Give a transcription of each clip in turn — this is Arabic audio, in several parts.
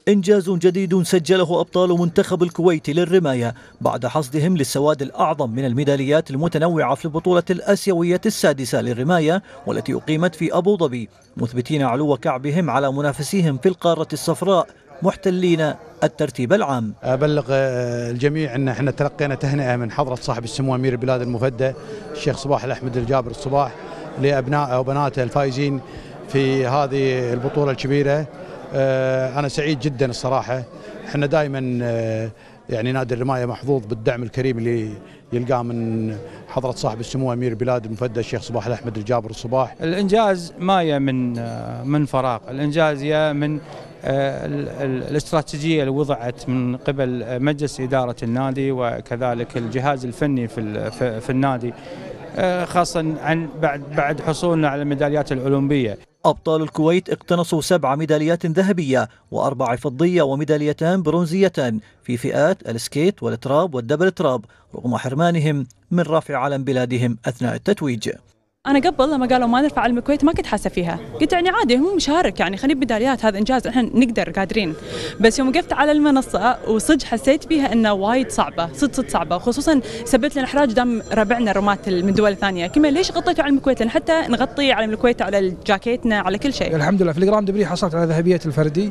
إنجاز جديد سجله أبطال منتخب الكويت للرماية بعد حصدهم للسواد الأعظم من الميداليات المتنوعة في البطولة الآسيوية السادسة للرماية والتي أقيمت في أبو ظبي، مثبتين علو كعبهم على منافسيهم في القارة الصفراء محتلين الترتيب العام. أبلغ الجميع أن احنا تلقينا تهنئة من حضرة صاحب السمو أمير البلاد المفدى الشيخ صباح الأحمد الجابر الصباح لأبناء وبناته الفائزين في هذه البطولة الكبيرة. أنا سعيد جدا الصراحة. احنا دائما يعني نادي الرماية محظوظ بالدعم الكريم اللي يلقاه من حضرة صاحب السمو أمير البلاد المفدى الشيخ صباح الأحمد الجابر الصباح. الإنجاز ما يا من فراغ، الإنجاز يا من الاستراتيجية اللي وضعت من قبل مجلس إدارة النادي وكذلك الجهاز الفني في النادي، خاصة عن بعد حصولنا على الميداليات الأولمبية. أبطال الكويت اقتنصوا 7 ميداليات ذهبية و4 فضية وميداليتان برونزيتان في فئات السكيت والتراب والدبل تراب، رغم حرمانهم من رفع علم بلادهم أثناء التتويج. أنا قبل لما قالوا ما نرفع علم الكويت ما كنت حاسة فيها، قلت يعني عادي هم مشارك، يعني خلينا ميداليات، هذا إنجاز احنا نقدر قادرين. بس يوم وقفت على المنصة وصدق حسيت فيها إنه وايد صعبة، صدق صعبة، خصوصا سببت لنا إحراج دام ربعنا رماة من دول ثانية، كلمة ليش غطيتوا علم الكويت؟ لأن حتى نغطي علم الكويت على جاكيتنا على كل شيء. الحمد لله في الجراند بري حصلت على ذهبية الفردي،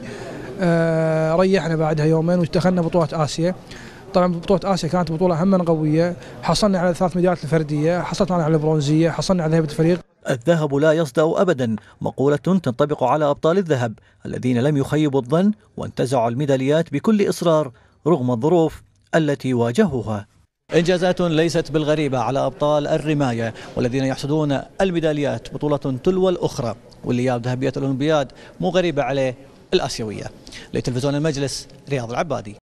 ريحنا بعدها يومين ودخلنا بطولة آسيا. طبعا بطولة آسيا كانت بطولة هم قوية، حصلنا على 3 ميداليات الفردية، حصلت معنا على البرونزية، حصلنا على ذهبية الفريق. الذهب لا يصدأ أبدا، مقولة تنطبق على أبطال الذهب الذين لم يخيبوا الظن وانتزعوا الميداليات بكل إصرار رغم الظروف التي واجهوها. إنجازات ليست بالغريبة على أبطال الرماية والذين يحصدون الميداليات بطولة تلو الأخرى، واللي جاب ذهبية الأولمبياد مو غريبة عليه الآسيوية. لتلفزيون المجلس، رياض العبادي.